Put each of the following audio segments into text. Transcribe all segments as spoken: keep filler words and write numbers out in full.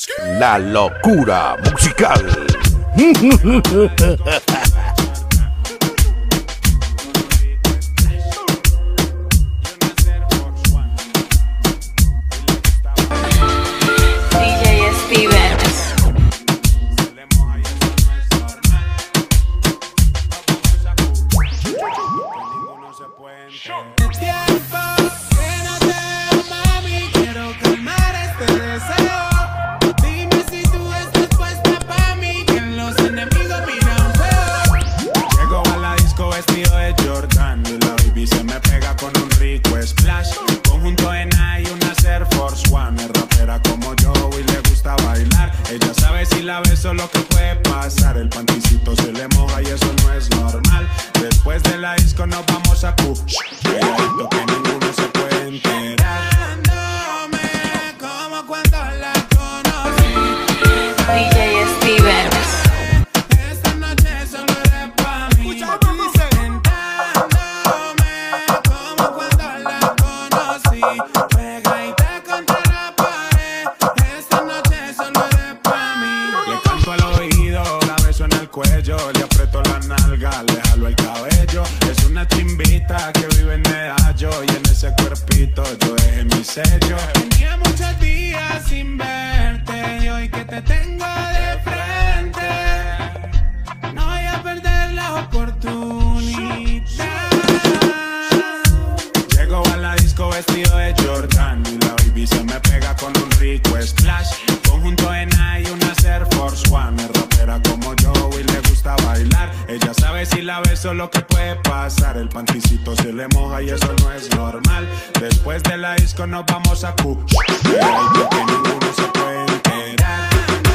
La locura musical. Ella sabe si la beso lo que puede pasar. El panticito se le moja y eso no es normal. Después de la disco nos vamos a cu. Calladito que ninguno se puede enterar. Dándome como cuando la conocí. D J Stevens. Esta noche solo eres pa' mí. Tentándome como cuando la conocí. Pegadita contra la pared. Esta noche solo eres pa' mí. Le canto al oído, la beso en el cuello. Le aprieto la nalga, le jalo el cabello. Es una chimbita que vive en Medallo. Y en ese cuerpito yo dejé mi sello. Tenía muchos días sin verte y hoy que te tengo de frente no voy a perder la oportunidad. Llego a la disco vestido de Jordan y la baby se me pega con un rico splash. Conjunto de Nike y una Air Force One. Es rapera como yo y le gusta bailar. Ella sabe si la beso lo que puede pasar. El panticito se le moja y eso no es normal. Después de la disco nos vamos a cu. Pero que ninguno se puede enterar.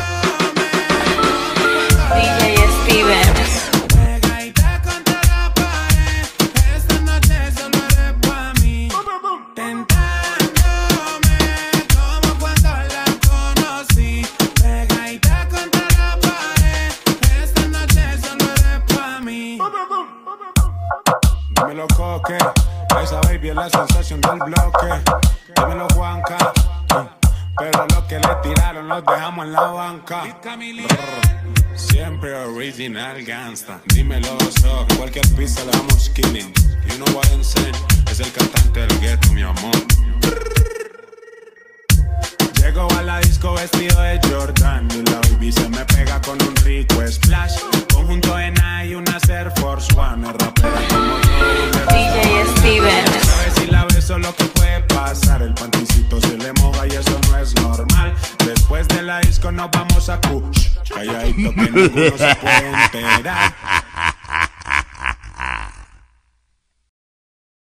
D J Stevens. Pegadita contra la pared. Esta noche solo eres pa' mí. Tentándome como cuando la conocí. Pegadita contra la pared. Esta noche solo eres pa' mí. Dímelo, Coque. Esa baby es la sensación del bloque. Dímelo, Juanca. Pero lo que le tiraron los dejamos en la banca. Brr, siempre original gangsta. Dímelo, so, cualquier pista le damos killing. You know what I'm saying. Es el cantante del ghetto, mi amor. Llego a la disco vestido de Jordan y la baby se me pega con un rico splash. Conjunto de Nike y una Air Force One. Es rapera como yo. D J Stevens. Sabe si la beso lo que puede pasar. El panticito se le moja y eso no es normal. Después de la disco nos vamos a cu. Calladito que ninguno se puede enterar.